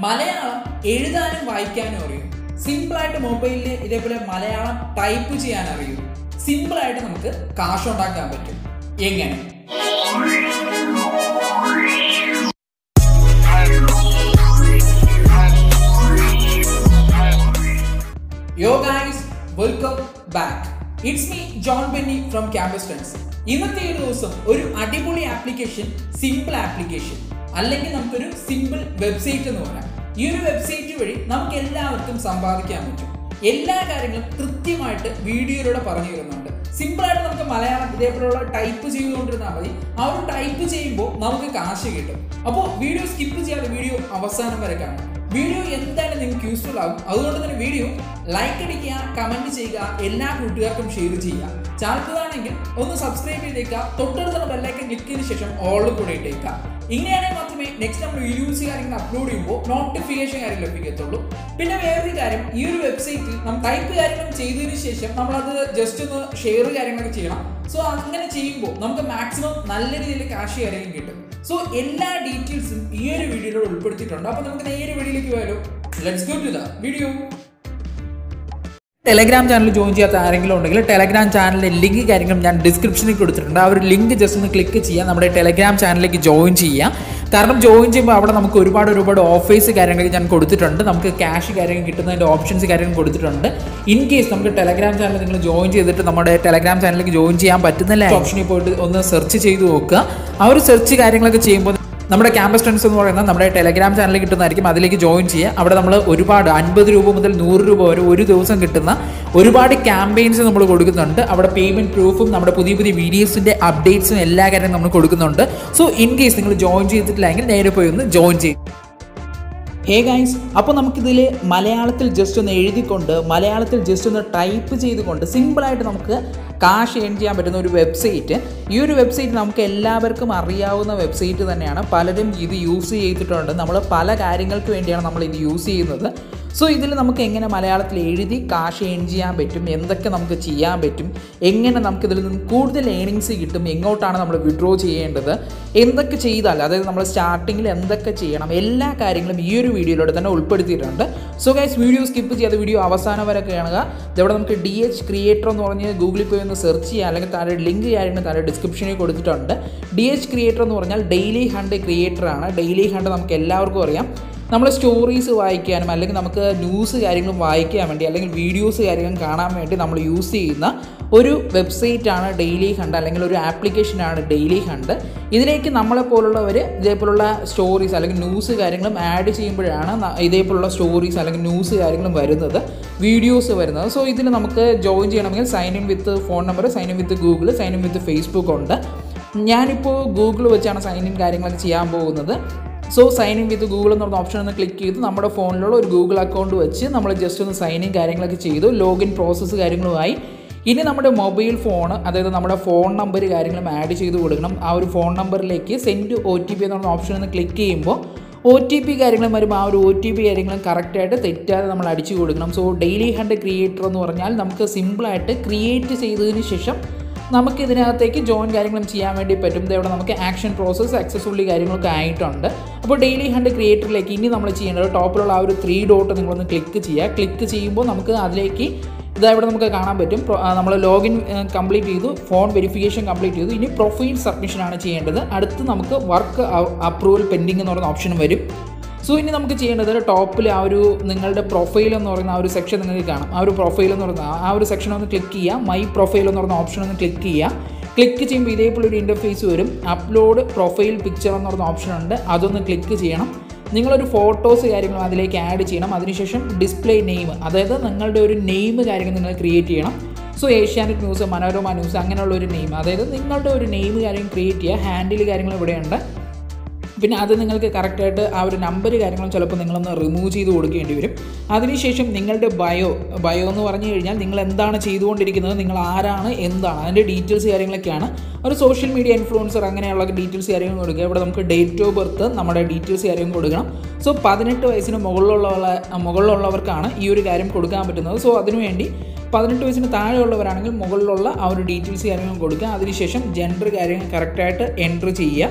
മലയാളം എഴുതാനും വായിക്കാനും അറിയും. സിമ്പിളായിട്ട് മൊബൈലിൽ ഇതേപോലെ മലയാളം ടൈപ്പ് ചെയ്യാൻ അറിയും. സിമ്പിളായിട്ട് നമുക്ക് കാശ് ഉണ്ടാക്കാൻ പറ്റും. എങ്ങനെ? Yo guys, welcome back. It's me John Benny from Trendz. ഇന്നത്തെ ഒരു ദിവസം ഒരു അടിപൊളി ആപ്ലിക്കേഷൻ, സിമ്പിൾ ആപ്ലിക്കേഷൻ, അല്ലെങ്കിൽ നമുക്കൊരു സിമ്പിൾ വെബ്സൈറ്റ് എന്ന് പറയാം. ഈ ഒരു വെബ്സൈറ്റ് വഴി നമുക്ക് എല്ലാവർക്കും സമ്പാദിക്കാൻ പറ്റും. എല്ലാ കാര്യങ്ങളും കൃത്യമായിട്ട് വീഡിയോയിലൂടെ പറഞ്ഞു തരുന്നുണ്ട്. സിമ്പിളായിട്ട് നമുക്ക് മലയാളം ഇതേപോലുള്ള ടൈപ്പ് ചെയ്തുകൊണ്ടിരുന്നാൽ മതി. ആ ഒരു ടൈപ്പ് ചെയ്യുമ്പോൾ നമുക്ക് കാശ് കിട്ടും. അപ്പോൾ വീഡിയോ സ്കിപ്പ് ചെയ്യാതെ വീഡിയോ അവസാനം വരെ കാണാം. വീഡിയോ എന്തായാലും നിങ്ങൾക്ക് യൂസ്ഫുൾ ആകും. അതുകൊണ്ട് തന്നെ വീഡിയോ ലൈക്ക് അടിക്കുക, കമൻറ്റ് ചെയ്യുക, എല്ലാ കൂട്ടുകാർക്കും ഷെയർ ചെയ്യുക. ചാനലാണെങ്കിൽ ഒന്ന് സബ്സ്ക്രൈബ് ചെയ്തേക്കുക. തൊട്ടടുത്തുള്ള ബെല്ലൈക്കൺ ക്ലിക്ക് ചെയ്തതിനു ശേഷം ഓളിൽ കൂടെ ഇട്ടേക്കുക. ഇങ്ങനെയാണെങ്കിൽ മാത്രമേ നെക്സ്റ്റ് നമ്മൾ വീഡിയോസ് കാര്യങ്ങൾ അപ്ലോഡ് ചെയ്യുമ്പോൾ നോട്ടിഫിക്കേഷൻ കാര്യം ലഭിക്കത്തുള്ളൂ. പിന്നെ വേറൊരു കാര്യം, ഈ ഒരു വെബ്സൈറ്റിൽ നമ്മൾ ടൈപ്പ് കാര്യങ്ങൾ ചെയ്തതിനു ശേഷം നമ്മളത് ജസ്റ്റ് ഒന്ന് ഷെയർ കാര്യങ്ങളൊക്കെ ചെയ്യണം. സോ അങ്ങനെ ചെയ്യുമ്പോൾ നമുക്ക് മാക്സിമം നല്ല രീതിയിൽ കാശ് കാര്യങ്ങൾ കിട്ടും. സോ എല്ലാ ഡീറ്റെയിൽസും ഈ ഒരു വീഡിയോയിലൂടെ ഉൾപ്പെടുത്തിയിട്ടുണ്ട്. അപ്പോൾ നമുക്ക് നേരെ വീഡിയോയിലേക്ക് പോയാലോ. Let's go to the video. Telegram channel join ചെയ്യാത്ത ആരെങ്കിലും ഉണ്ടെങ്കിൽ ടെലഗ്രാം ചാനലിൻ്റെ ലിങ്ക് കാര്യങ്ങളും ഞാൻ ഡിസ്ക്രിപ്ഷനിൽ കൊടുത്തിട്ടുണ്ട്. ആ ഒരു ലിങ്ക് ജസ്റ്റ് ഒന്ന് ക്ലിക്ക് ചെയ്യുക, നമ്മുടെ ടെലഗ്രാം ചാനലിലേക്ക് ജോയിൻ ചെയ്യുക. കാരണം ജോയിൻ ചെയ്യുമ്പോൾ അവിടെ നമുക്ക് ഒരുപാട് ഓഫേഴ്സ് കാര്യങ്ങൾ ഞാൻ കൊടുത്തിട്ടുണ്ട്. നമുക്ക് ക്യാഷ് കാര്യങ്ങൾ കിട്ടുന്നതിൻ്റെ ഓപ്ഷൻസ് കാര്യങ്ങൾ കൊടുത്തിട്ടുണ്ട്. ഇൻ കേസ് നമുക്ക് ടെലഗ്രാം ചാനൽ നിങ്ങൾ ജോയിൻ ചെയ്തിട്ട് നമ്മുടെ ടെലഗ്രാം ചാനലിലേക്ക് ജോയിൻ ചെയ്യാൻ പറ്റുന്നില്ല, ഓപ്ഷനിൽ പോയിട്ട് ഒന്ന് സെർച്ച് ചെയ്ത് നോക്കുക. ആ ഒരു സെർച്ച് കാര്യങ്ങളൊക്കെ ചെയ്യുമ്പോൾ നമ്മുടെ ക്യാമ്പസ് ട്രെൻഡ്സ് എന്ന് പറയുന്നത് നമ്മുടെ ടെലഗ്രാം ചാനലിൽ കിട്ടുന്നതായിരിക്കും. അതിലേക്ക് ജോയിൻ ചെയ്യുക. അവിടെ നമ്മൾ ഒരുപാട് 50 രൂപ മുതൽ 100 രൂപ വരെ ഒരു ദിവസം കിട്ടുന്ന ഒരുപാട് ക്യാമ്പയിൻസ് നമ്മൾ കൊടുക്കുന്നുണ്ട്. അവിടെ പേയ്മെൻറ്റ് പ്രൂഫും നമ്മുടെ പുതിയ വീഡിയോസിൻ്റെ അപ്ഡേറ്റ്സും എല്ലാ കാര്യവും നമ്മൾ കൊടുക്കുന്നുണ്ട്. സോ ഇൻ കേസ് നിങ്ങൾ ജോയിൻ ചെയ്തിട്ടില്ലെങ്കിൽ നേരെ പോയി ഒന്ന് ജോയിൻ ചെയ്യും. ഹേ ഗൈസ്, അപ്പോൾ നമുക്കിതിൽ മലയാളത്തിൽ ജസ്റ്റ് ഒന്ന് എഴുതിക്കൊണ്ട് മലയാളത്തിൽ ജസ്റ്റ് ഒന്ന് ടൈപ്പ് ചെയ്തുകൊണ്ട് സിമ്പിളായിട്ട് നമുക്ക് കാശ് ഏൺ ചെയ്യാൻ പറ്റുന്ന ഒരു വെബ്സൈറ്റ്. ഈ ഒരു വെബ്സൈറ്റ് നമുക്ക് എല്ലാവർക്കും അറിയാവുന്ന വെബ്സൈറ്റ് തന്നെയാണ്. പലരും ഇത് യൂസ് ചെയ്തിട്ടുണ്ട്. നമ്മൾ പല കാര്യങ്ങൾക്ക് വേണ്ടിയാണ് നമ്മൾ ഇത് യൂസ് ചെയ്യുന്നത്. സോ ഇതിൽ നമുക്ക് എങ്ങനെ മലയാളത്തിൽ എഴുതി കാശ് ഏൺ ചെയ്യാൻ പറ്റും, എന്തൊക്കെ നമുക്ക് ചെയ്യാൻ പറ്റും, എങ്ങനെ നമുക്കിതിൽ നിന്ന് കൂടുതൽ ഏണിങ്സ് കിട്ടും, എങ്ങോട്ടാണ് നമ്മൾ വിഡ്രോ ചെയ്യേണ്ടത്, എന്തൊക്കെ ചെയ്താൽ, അതായത് നമ്മൾ സ്റ്റാർട്ടിങ്ങിൽ എന്തൊക്കെ ചെയ്യണം, എല്ലാ കാര്യങ്ങളും ഈ ഒരു വീഡിയോയിലൂടെ തന്നെ ഉൾപ്പെടുത്തിയിട്ടുണ്ട്. സോ ഗൈസ്, വീഡിയോ സ്കിപ്പ് ചെയ്യാതെ വീഡിയോ അവസാനം വരെ കാണുക. ഇതവിടെ നമുക്ക് DH ക്രിയേറ്റർ എന്ന് പറഞ്ഞ് ഗൂഗിളിൽ പോയി ഒന്ന് സെർച്ച് ചെയ്യുക, അല്ലെങ്കിൽ താഴെ ലിങ്ക് കാര്യങ്ങൾ താഴെ ഡിസ്ക്രിപ്ഷനിൽ കൊടുത്തിട്ടുണ്ട്. DH ക്രിയേറ്റർ എന്ന് പറഞ്ഞാൽ ഡെയിലി ഹണ്ട് ക്രിയേറ്ററാണ്. ഡെയിലി ഹണ്ട് നമുക്ക് എല്ലാവർക്കും അറിയാം. നമ്മൾ സ്റ്റോറീസ് വായിക്കാനും അല്ലെങ്കിൽ നമുക്ക് ന്യൂസ് കാര്യങ്ങളും വായിക്കാൻ വേണ്ടി അല്ലെങ്കിൽ വീഡിയോസ് കാര്യങ്ങളും കാണാൻ വേണ്ടി നമ്മൾ യൂസ് ചെയ്യുന്ന ഒരു വെബ്സൈറ്റാണ് ഡെയിലി ഹണ്ട്, അല്ലെങ്കിൽ ഒരു ആപ്ലിക്കേഷനാണ് ഡെയിലി ഹണ്ട്. ഇതിലേക്ക് നമ്മളെപ്പോലുള്ളവർ ഇതേപോലുള്ള സ്റ്റോറീസ് അല്ലെങ്കിൽ ന്യൂസ് കാര്യങ്ങളും ആഡ് ചെയ്യുമ്പോഴാണ് ഇതേപോലുള്ള സ്റ്റോറീസ് അല്ലെങ്കിൽ ന്യൂസ് കാര്യങ്ങളും വരുന്നത്, വീഡിയോസ് വരുന്നത്. സോ ഇതിൽ നമുക്ക് ജോയിൻ ചെയ്യണമെങ്കിൽ sign in with phone number, sign in with Google, sign in with Facebook ഉണ്ട്. ഞാനിപ്പോൾ ഗൂഗിൾ വെച്ചാണ് സൈൻ ഇൻ കാര്യങ്ങളൊക്കെ ചെയ്യാൻ പോകുന്നത്. So sign in with Google എന്ന് പറഞ്ഞ ഓപ്ഷൻ ഒന്ന് ക്ലിക്ക് ചെയ്ത് നമ്മുടെ ഫോണിലുള്ള ഒരു ഗൂഗിൾ അക്കൗണ്ട് വെച്ച് നമ്മൾ ജസ്റ്റ് ഒന്ന് സൈൻ ഇൻ കാര്യങ്ങളൊക്കെ ചെയ്തു. ലോഗിൻ പ്രോസസ്സ് കാര്യങ്ങളുമായി ഇനി നമ്മുടെ മൊബൈൽ ഫോൺ, അതായത് നമ്മുടെ ഫോൺ നമ്പർ കാര്യങ്ങളും ആഡ് ചെയ്ത് കൊടുക്കണം. ആ ഒരു ഫോൺ നമ്പറിലേക്ക് സെൻഡ് OTP എന്ന് പറഞ്ഞ ഓപ്ഷൻ ഒന്ന് ക്ലിക്ക് ചെയ്യുമ്പോൾ OTP കാര്യങ്ങളും വരുമ്പോൾ ആ ഒരു OTP കാര്യങ്ങളും കറക്റ്റായിട്ട് തെറ്റാതെ നമ്മൾ അടിച്ചു കൊടുക്കണം. സോ ഡെയിലി ഹണ്ട് ക്രിയേറ്റർ എന്ന് പറഞ്ഞാൽ നമുക്ക് സിമ്പിളായിട്ട് ക്രിയേറ്റ് ചെയ്തതിന് ശേഷം നമുക്ക് ഇതിനകത്തേക്ക് ജോയിൻ കാര്യങ്ങളും ചെയ്യാൻ വേണ്ടി പറ്റും. ഇവിടെ നമുക്ക് ആക്ഷൻ പ്രോസസ്സ് സക്സസ്ഫുള്ളി കാര്യങ്ങളൊക്കെ ആയിട്ടുണ്ട്. അപ്പോൾ ഡെയിലി ഹണ്ട് ക്രിയേറ്ററിലേക്ക് ഇനി നമ്മൾ ചെയ്യേണ്ടത് ടോപ്പിലുള്ള ആ ഒരു 3 ഡോട്ട് നിങ്ങളൊന്ന് ക്ലിക്ക് ചെയ്യുക. ക്ലിക്ക് ചെയ്യുമ്പോൾ നമുക്ക് അതിലേക്ക് ഇവിടെ നമുക്ക് കാണാൻ പറ്റും. നമ്മൾ ലോഗിൻ കംപ്ലീറ്റ് ചെയ്തു, ഫോൺ വെരിഫിക്കേഷൻ കംപ്ലീറ്റ് ചെയ്തു. ഇനി പ്രൊഫൈൽ സബ്മിഷനാണ് ചെയ്യേണ്ടത്. അടുത്ത് നമുക്ക് വർക്ക് അപ്രൂവൽ പെൻഡിങ് എന്ന് പറയുന്ന ഓപ്ഷനും വരും. സോ ഇനി നമുക്ക് ചെയ്യേണ്ടത് ടോപ്പിൽ ആ ഒരു നിങ്ങളുടെ പ്രൊഫൈൽ എന്ന് പറയുന്ന ആ ഒരു സെക്ഷൻ നിങ്ങൾക്ക് കാണാം. ആ ഒരു പ്രൊഫൈൽ എന്ന് പറയുന്ന ആ ഒരു സെക്ഷൻ ഒന്ന് ക്ലിക്ക് ചെയ്യുക. മൈ പ്രൊഫൈൽ എന്ന് പറയുന്ന ഓപ്ഷൻ ഒന്ന് ക്ലിക്ക് ചെയ്യുക. ക്ലിക്ക് ചെയ്യുമ്പോൾ ഇതേപോലെ ഒരു ഇൻ്റർഫേസ് വരും. അപ്ലോഡ് പ്രൊഫൈൽ പിക്ചർ എന്ന് പറയുന്ന ഓപ്ഷൻ ഉണ്ട്, അതൊന്ന് ക്ലിക്ക് ചെയ്യണം. നിങ്ങളൊരു ഫോട്ടോസ് കാര്യങ്ങളും അതിലേക്ക് ആഡ് ചെയ്യണം. അതിനുശേഷം ഡിസ്പ്ലേ നെയിം, അതായത് നിങ്ങളുടെ ഒരു നെയിം കാര്യങ്ങൾ നിങ്ങൾ ക്രിയേറ്റ് ചെയ്യണം. So Asianet news, Manorama news, അങ്ങനെയുള്ള ഒരു നെയിം, അതായത് നിങ്ങളുടെ ഒരു നെയിം കാര്യം ക്രിയേറ്റ് ചെയ്യുക. ഹാൻഡിൽ കാര്യങ്ങൾ ഇവിടെയുണ്ട്. പിന്നെ അത് നിങ്ങൾക്ക് കറക്റ്റായിട്ട് ആ ഒരു നമ്പർ കാര്യങ്ങളും ചിലപ്പോൾ നിങ്ങളൊന്ന് റിമൂവ് ചെയ്ത് കൊടുക്കേണ്ടി വരും. അതിനുശേഷം നിങ്ങളുടെ ബയോ എന്ന് പറഞ്ഞു കഴിഞ്ഞാൽ നിങ്ങൾ എന്താണ് ചെയ്തുകൊണ്ടിരിക്കുന്നത്, നിങ്ങൾ ആരാണ്, എന്താണ്, അതിൻ്റെ ഡീറ്റെയിൽസ് കാര്യങ്ങളൊക്കെയാണ്. ഒരു സോഷ്യൽ മീഡിയ ഇൻഫ്ലുവൻസർ അങ്ങനെയുള്ള ഡീറ്റെയിൽസ് കാര്യങ്ങൾ കൊടുക്കുക. ഇവിടെ നമുക്ക് ഡേറ്റ് ഓഫ് ബർത്ത്, നമ്മുടെ ഡീറ്റെയിൽസ് കാര്യങ്ങൾ കൊടുക്കണം. സോ 18 വയസ്സിന് മുകളിലുള്ളവർക്കാണ് ഈ ഒരു കാര്യം കൊടുക്കാൻ പറ്റുന്നത്. സോ അതിനുവേണ്ടി 18 വയസ്സിന് താഴെയുള്ളവരാണെങ്കിൽ മുകളിലുള്ള ആ ഒരു ഡീറ്റെയിൽസ് കാര്യങ്ങൾ കൊടുക്കുക. അതിനുശേഷം ജെൻഡർ കാര്യങ്ങൾ കറക്റ്റായിട്ട് എൻറ്റർ ചെയ്യുക.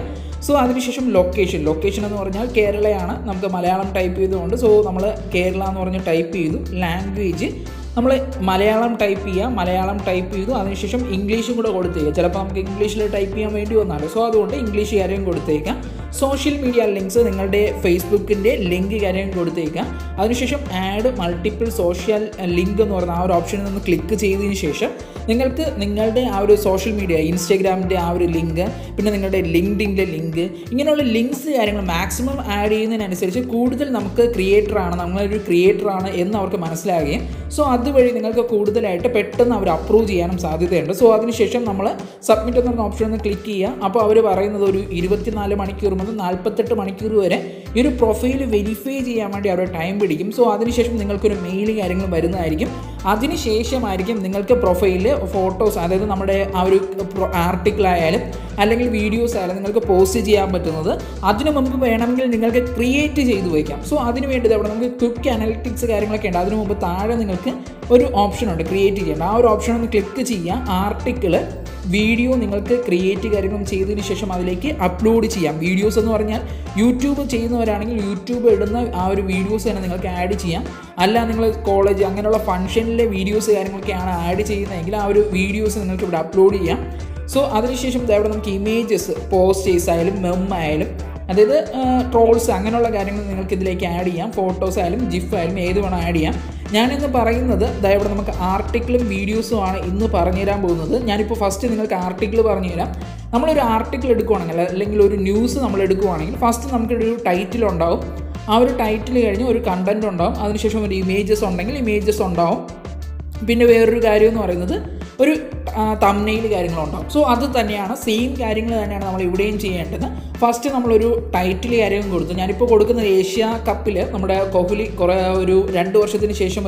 സോ അതിനുശേഷം ലൊക്കേഷൻ എന്ന് പറഞ്ഞാൽ കേരളയാണ്, നമുക്ക് മലയാളം ടൈപ്പ് ചെയ്തുകൊണ്ട് സോ നമ്മൾ കേരള എന്ന് പറഞ്ഞ് ടൈപ്പ് ചെയ്തു. ലാംഗ്വേജ് നമ്മൾ മലയാളം ടൈപ്പ് ചെയ്തു. അതിനുശേഷം ഇംഗ്ലീഷും കൂടെ കൊടുത്തേക്കുക. ചിലപ്പോൾ നമുക്ക് ഇംഗ്ലീഷിൽ ടൈപ്പ് ചെയ്യാൻ വേണ്ടി വന്നാലോ, സോ അതുകൊണ്ട് ഇംഗ്ലീഷ് കാര്യം കൊടുത്തേക്കാം. സോഷ്യൽ മീഡിയ ലിങ്ക്സ് നിങ്ങളുടെ ഫേസ്ബുക്കിൻ്റെ ലിങ്ക് കാര്യം കൊടുത്തേക്കാം. അതിനുശേഷം ആഡ് മൾട്ടിപ്പിൾ സോഷ്യൽ ലിങ്ക് എന്ന് പറയുന്ന ആ ഒരു ഓപ്ഷനിൽ നിന്ന് ക്ലിക്ക് ചെയ്തതിന് ശേഷം നിങ്ങൾക്ക് നിങ്ങളുടെ ആ ഒരു സോഷ്യൽ മീഡിയ ഇൻസ്റ്റാഗ്രാമിൻ്റെ ആ ഒരു ലിങ്ക്, പിന്നെ നിങ്ങളുടെ ലിങ്ക്ഡിൻ്റെ ലിങ്ക്, ഇങ്ങനെയുള്ള ലിങ്ക്സ് കാര്യങ്ങൾ മാക്സിമം ആഡ് ചെയ്യുന്നതിനനുസരിച്ച് കൂടുതൽ നമുക്ക് നമ്മളൊരു ക്രിയേറ്ററാണ് എന്ന് അവർക്ക് മനസ്സിലാകുകയും സോ അതുവഴി നിങ്ങൾക്ക് കൂടുതലായിട്ട് പെട്ടെന്ന് അവർ അപ്രൂവ് ചെയ്യാനും സാധ്യതയുണ്ട്. സോ അതിനുശേഷം നമ്മൾ സബ്മിറ്റ് എന്ന് പറഞ്ഞ ഓപ്ഷൻ ഒന്ന് ക്ലിക്ക് ചെയ്യുക. അപ്പോൾ അവർ പറയുന്നത് ഒരു 24 മണിക്കൂർ മുതൽ 48 മണിക്കൂർ വരെ ഈ ഒരു പ്രൊഫൈൽ വെരിഫൈ ചെയ്യാൻ വേണ്ടി അവരുടെ ടൈം പിടിക്കും. സോ അതിനുശേഷം നിങ്ങൾക്കൊരു മെയിൽ കാര്യങ്ങൾ വരുന്നതായിരിക്കും. അതിനുശേഷമായിരിക്കും നിങ്ങൾക്ക് പ്രൊഫൈലിൽ ഫോട്ടോസ്, അതായത് നമ്മുടെ ആ ഒരു ആർട്ടിക്കിൾ ആയാലും അല്ലെങ്കിൽ വീഡിയോസ് ആയാലും നിങ്ങൾക്ക് പോസ്റ്റ് ചെയ്യാൻ പറ്റുന്നത്. അതിനു മുമ്പ് വേണമെങ്കിൽ നിങ്ങൾക്ക് ക്രിയേറ്റ് ചെയ്ത് വയ്ക്കാം. സോ അതിന് വേണ്ടി അവിടെ നമുക്ക് ക്വിക്ക് അനലിറ്റിക്സ് കാര്യങ്ങളൊക്കെ ഉണ്ട്. അതിനു മുമ്പ് താഴെ നിങ്ങൾക്ക് ഒരു ഓപ്ഷൻ ഉണ്ട് ക്രിയേറ്റ് ചെയ്യേണ്ട. ആ ഒരു ഓപ്ഷൻ ഒന്ന് ക്ലിക്ക് ചെയ്യുക. ആർട്ടിക്കിൾ വീഡിയോ നിങ്ങൾക്ക് ക്രിയേറ്റ് കാര്യങ്ങളും ചെയ്തതിന് ശേഷം അതിലേക്ക് അപ്ലോഡ് ചെയ്യാം. വീഡിയോസ് എന്ന് പറഞ്ഞാൽ യൂട്യൂബ് ചെയ്യുന്നവരാണെങ്കിൽ യൂട്യൂബ് ഇടുന്ന ആ ഒരു വീഡിയോസ് തന്നെ നിങ്ങൾക്ക് ആഡ് ചെയ്യാം. അല്ല നിങ്ങൾ കോളേജ് അങ്ങനെയുള്ള ഫംഗ്ഷനിലെ വീഡിയോസ് കാര്യങ്ങളൊക്കെയാണ് ആഡ് ചെയ്യുന്നതെങ്കിൽ ആ ഒരു വീഡിയോസ് നിങ്ങൾക്ക് ഇവിടെ അപ്ലോഡ് ചെയ്യാം. സോ അതിനുശേഷം ഇവിടെ നമുക്ക് ഇമേജസ്, പോസ്റ്റേഴ്സ് ആയാലും മെം ആയാലും, അതായത് ട്രോൾസ് അങ്ങനെയുള്ള കാര്യങ്ങൾ നിങ്ങൾക്ക് ഇതിലേക്ക് ആഡ് ചെയ്യാം. ഫോട്ടോസ് ആയാലും ജിഫ് ആയാലും ഏത് വേണം ആഡ് ചെയ്യാം. ഞാനിന്ന് പറയുന്നത് ഇവിടെ നമുക്ക് ആർട്ടിക്കിളും വീഡിയോസും ആണ് ഇന്ന് പറഞ്ഞുതരാൻ പോകുന്നത്. ഞാനിപ്പോൾ ഫസ്റ്റ് നിങ്ങൾക്ക് ആർട്ടിക്കിൾ പറഞ്ഞുതരാം. നമ്മളൊരു ആർട്ടിക്കിൾ എടുക്കുകയാണെങ്കിൽ അല്ലെങ്കിൽ ഒരു ന്യൂസ് നമ്മൾ എടുക്കുകയാണെങ്കിൽ ഫസ്റ്റ് നമുക്കൊരു ടൈറ്റിൽ ഉണ്ടാവും. ആ ഒരു ടൈറ്റിൽ കഴിഞ്ഞ് ഒരു കണ്ടൻറ് ഉണ്ടാവും. അതിനുശേഷം ഒരു ഇമേജസ് ഉണ്ടെങ്കിൽ ഇമേജസ് ഉണ്ടാവും. പിന്നെ വേറൊരു കാര്യം എന്ന് പറയുന്നത് ഒരു തംബ്നെയിൽ കാര്യങ്ങളുണ്ടാവും. സോ അത് തന്നെയാണ്, സെയിം കാര്യങ്ങൾ തന്നെയാണ് നമ്മൾ ഇവിടെയും ചെയ്യേണ്ടത്. ഫസ്റ്റ് നമ്മളൊരു ടൈറ്റിൽ കാര്യം കൊടുത്തു. ഞാനിപ്പോൾ കൊടുക്കുന്നത് ഏഷ്യ കപ്പിൽ നമ്മുടെ കോഹ്ലി ഒരു 2 വർഷത്തിന് ശേഷം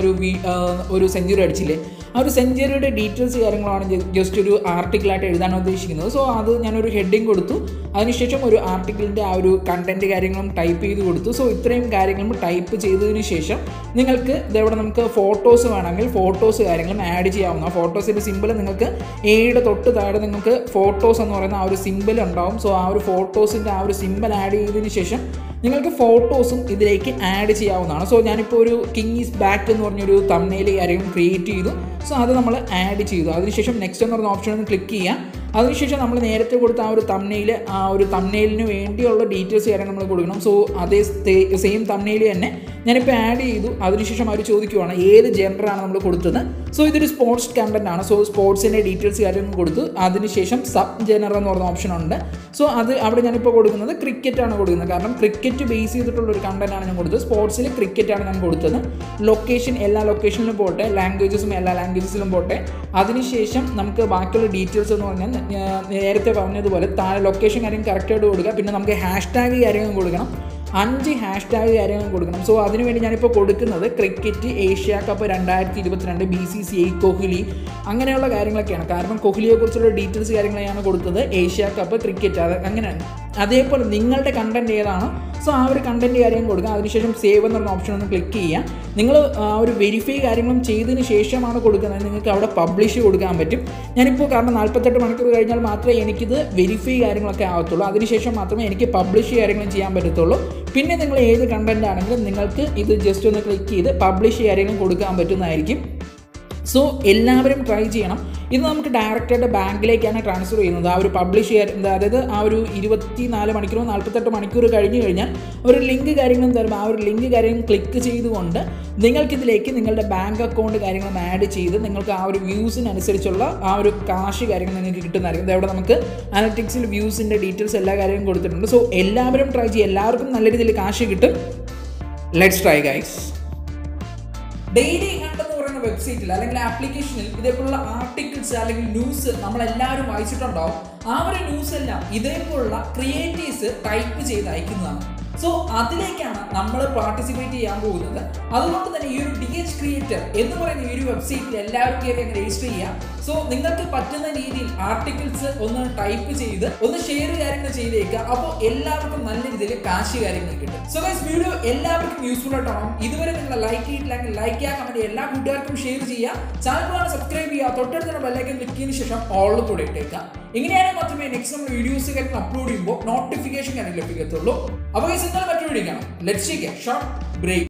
ഒരു സെഞ്ചുറി അടിച്ചില്ലേ, ആ ഒരു സെഞ്ചുറിയുടെ ഡീറ്റെയിൽസ് കാര്യങ്ങളാണ് ജസ്റ്റ് ഒരു ആർട്ടിക്കിളായിട്ട് എഴുതാൻ ഉദ്ദേശിക്കുന്നത്. സോ അത് ഞാനൊരു ഹെഡിങ് കൊടുത്തു. അതിനുശേഷം ഒരു ആർട്ടിക്കിളിൻ്റെ ആ ഒരു കണ്ടൻറ്റ് കാര്യങ്ങളും ടൈപ്പ് ചെയ്ത് കൊടുത്തു. സോ ഇത്രയും കാര്യങ്ങളും ടൈപ്പ് ചെയ്തതിന് ശേഷം നിങ്ങൾക്ക് ഇതവിടെ നമുക്ക് ഫോട്ടോസ് വേണമെങ്കിൽ ഫോട്ടോസ് കാര്യങ്ങളും ആഡ് ചെയ്യാവുന്ന. ഫോട്ടോസിൻ്റെ സിമ്പിൾ നിങ്ങൾക്ക് എയുടെ തൊട്ട് താഴെ നിങ്ങൾക്ക് ഫോട്ടോസ് എന്ന് പറയുന്ന ആ ഒരു സിമ്പിൾ ഉണ്ടാവും. സോ ആ ഒരു ഫോട്ടോസിൻ്റെ ആ ഒരു സിമ്പിൾ ആഡ് ചെയ്തതിന് ശേഷം നിങ്ങൾക്ക് ഫോട്ടോസും ഇതിലേക്ക് ആഡ് ചെയ്യാവുന്നതാണ്. സോ ഞാനിപ്പോൾ ഒരു കിങ് ഈസ് ബാക്ക് എന്ന് പറഞ്ഞൊരു തംബ്നെയിൽ കാര്യം ക്രിയേറ്റ് ചെയ്തു. സോ അത് നമ്മൾ ആഡ് ചെയ്തു. അതിനുശേഷം നെക്സ്റ്റ് എന്ന് പറഞ്ഞ ഓപ്ഷൻ ഒന്ന് ക്ലിക്ക് ചെയ്യാം. അതിനുശേഷം നമ്മൾ നേരത്തെ കൊടുത്ത ആ ഒരു തംബ്നെയിലിന് വേണ്ടിയുള്ള ഡീറ്റെയിൽസ് കാര്യം നമ്മൾ കൊടുക്കണം. സോ അതേ സെയിം തംബ്നെയിൽ തന്നെ ഞാനിപ്പോൾ ആഡ് ചെയ്തു. അതിനുശേഷം അവർ ചോദിക്കുവാണ് ഏത് ജെൻഡറാണ് നമ്മൾ കൊടുത്തത്. സോ ഇതൊരു സ്പോർട്സ് കണ്ടന്റ് ആണ്. സോ സ്പോർട്സിൻ്റെ ഡീറ്റെയിൽസ് കാര്യം കൊടുത്തു. അതിനുശേഷം സബ് ജെനർ എന്ന് പറഞ്ഞ ഓപ്ഷൻ ഉണ്ട്. സോ അത് അവിടെ ഞാനിപ്പോൾ കൊടുക്കുന്നത് ക്രിക്കറ്റാണ് കൊടുക്കുന്നത്. കാരണം ക്രിക്കറ്റ് ബേസ് ചെയ്തിട്ടുള്ള ഒരു കണ്ടന്റാണ് ഞാൻ കൊടുത്തത്. സ്പോർട്സിൽ ക്രിക്കറ്റാണ് ഞാൻ കൊടുത്തത്. ലൊക്കേഷൻ എല്ലാ ലൊക്കേഷനിലും പോട്ടെ, ലാംഗ്വേജസും എല്ലാ ലാംഗ്വേജസിലും പോട്ടെ. അതിനുശേഷം നമുക്ക് ബാക്കിയുള്ള ഡീറ്റെയിൽസ് എന്ന് പറഞ്ഞാൽ നേരത്തെ പറഞ്ഞതുപോലെ താഴെ ലൊക്കേഷൻ കാര്യം കറക്റ്റായിട്ട് കൊടുക്കുക. പിന്നെ നമുക്ക് ഹാഷ്ടാഗ് കാര്യങ്ങളും കൊടുക്കണം. 5 ഹാഷ്ടാഗ് കാര്യങ്ങൾ കൊടുക്കണം. സോ അതിനുവേണ്ടി ഞാനിപ്പോൾ കൊടുക്കുന്നത് cricket, Asia cup 2022, BCCI, Kohli അങ്ങനെയുള്ള കാര്യങ്ങളൊക്കെയാണ്. കാരണം കോഹ്ലിയെക്കുറിച്ചുള്ള ഡീറ്റെയിൽസ് കാര്യങ്ങളെയാണ് കൊടുത്തത്. ഏഷ്യ കപ്പ്, ക്രിക്കറ്റ് അത് അങ്ങനെയാണ്. അതേപോലെ നിങ്ങളുടെ കണ്ടൻറ്റ് ഏതാണോ സോ ആ ഒരു കണ്ടൻറ്റ് കാര്യം കൊടുക്കുക. അതിനുശേഷം സേവ് എന്ന് പറഞ്ഞ ഓപ്ഷൻ ഒന്ന് ക്ലിക്ക് ചെയ്യുക. നിങ്ങൾ ആ ഒരു വെരിഫൈ കാര്യങ്ങളും ചെയ്തതിന് ശേഷമാണ് കൊടുക്കുന്നത്. നിങ്ങൾക്ക് അവിടെ പബ്ലിഷ് കൊടുക്കാൻ പറ്റും. ഞാനിപ്പോൾ കാരണം 48 മണിക്കൂർ കഴിഞ്ഞാൽ മാത്രമേ എനിക്കിത് വെരിഫൈ കാര്യങ്ങളൊക്കെ ആവത്തുള്ളൂ. അതിനുശേഷം മാത്രമേ എനിക്ക് പബ്ലിഷ് കാര്യങ്ങളും ചെയ്യാൻ പറ്റത്തുള്ളൂ. പിന്നെ നിങ്ങൾ ഏത് കണ്ടന്റ് ആണെങ്കിലും നിങ്ങൾക്ക് ഇത് ജസ്റ്റ് ഒന്ന് ക്ലിക്ക് ചെയ്ത് പബ്ലിഷ് കാര്യങ്ങളും കൊടുക്കാൻ പറ്റുന്നതായിരിക്കും. സോ എല്ലാവരും ട്രൈ ചെയ്യണം. ഇത് നമുക്ക് ഡയറക്റ്റായിട്ട് ബാങ്കിലേക്കാണ് ട്രാൻസ്ഫർ ചെയ്യുന്നത്. ആ ഒരു പബ്ലിഷ് അതായത് ആ ഒരു 24 മണിക്കൂർ 48 മണിക്കൂർ കഴിഞ്ഞ് കഴിഞ്ഞാൽ ഒരു ലിങ്ക് കാര്യങ്ങളും തരും. ആ ഒരു ലിങ്ക് കാര്യങ്ങൾ ക്ലിക്ക് ചെയ്തുകൊണ്ട് നിങ്ങൾക്കിതിലേക്ക് നിങ്ങളുടെ ബാങ്ക് അക്കൗണ്ട് കാര്യങ്ങളും ആഡ് ചെയ്ത് നിങ്ങൾക്ക് ആ ഒരു വ്യൂസിനനുസരിച്ചുള്ള ആ ഒരു കാശ് കാര്യങ്ങൾ നിങ്ങൾക്ക് കിട്ടുന്നതായിരിക്കും. അവിടെ നമുക്ക് അനലിറ്റിക്സിൽ വ്യൂസിൻ്റെ ഡീറ്റെയിൽസ് എല്ലാ കാര്യവും കൊടുത്തിട്ടുണ്ട്. സോ എല്ലാവരും ട്രൈ ചെയ്യുക. എല്ലാവർക്കും നല്ല രീതിയിൽ കാശ് കിട്ടും. Let's try guys. Dailyhunt എന്ന് പറയുന്ന വെബ്സൈറ്റിൽ അല്ലെങ്കിൽ ആപ്ലിക്കേഷനിൽ ഇതേപോലുള്ള ആർട്ടിക്കിൾസ് അല്ലെങ്കിൽ ന്യൂസ് നമ്മളെല്ലാവരും വായിച്ചിട്ടുണ്ടാവും. ആ ഒരു ന്യൂസ് എല്ലാം ഇതേപോലുള്ള ക്രിയേറ്റീവ്സ് ടൈപ്പ് ചെയ്ത് അയക്കുന്നതാണ്. സോ അതിലേക്കാണ് നമ്മൾ പാർട്ടിസിപ്പേറ്റ് ചെയ്യാൻ പോകുന്നത്. അതുകൊണ്ട് തന്നെ ഈ ഒരു DH ക്രിയേറ്റർ എന്ന് പറയുന്ന ഈ ഒരു വെബ്സൈറ്റിൽ എല്ലാവരും കയറി രജിസ്റ്റർ ചെയ്യാം. സോ നിങ്ങൾക്ക് പറ്റുന്ന രീതിയിൽ ആർട്ടിക്കിൾസ് ഒന്ന് ടൈപ്പ് ചെയ്ത് ഒന്ന് ഷെയർ കാര്യങ്ങൾ ചെയ്തേക്കുക. അപ്പോൾ എല്ലാവർക്കും നല്ല രീതിയിൽ കാശ് കാര്യങ്ങൾ കിട്ടും. സോ ഗൈസ്, വീഡിയോ എല്ലാവർക്കും യൂസ്ഫുൾ ആയിട്ടാണ്. ഇതുവരെ നിങ്ങൾ ലൈക്ക് ചെയ്തിട്ടില്ലെങ്കിൽ ലൈക്ക് ചെയ്യാൻ, കമന്റ് എല്ലാ കൂട്ടുകാർക്കും ഷെയർ ചെയ്യുക. ചാനൽ സബ്സ്ക്രൈബ് ചെയ്യുക. തൊട്ടടുത്തുള്ള ബെല്ലൈക്കൺ ക്ലിക്ക് ചെയ്തതിനു ശേഷം ഓൾ കൂടെ ഇട്ടേക്കുക. ഇങ്ങനെയാണെങ്കിൽ മാത്രമേ നെക്സ്റ്റ് നമ്മൾ വീഡിയോസ് കാര്യങ്ങൾ അപ്ലോഡ് ചെയ്യുമ്പോൾ നോട്ടിഫിക്കേഷൻ കാര്യങ്ങൾ ലഭിക്കത്തുള്ളൂ. അപ്പോൾ ഗൈസ്, എന്നാൽ മറ്റൊരു വീഡിയോ കാണാം. Let's take a short break.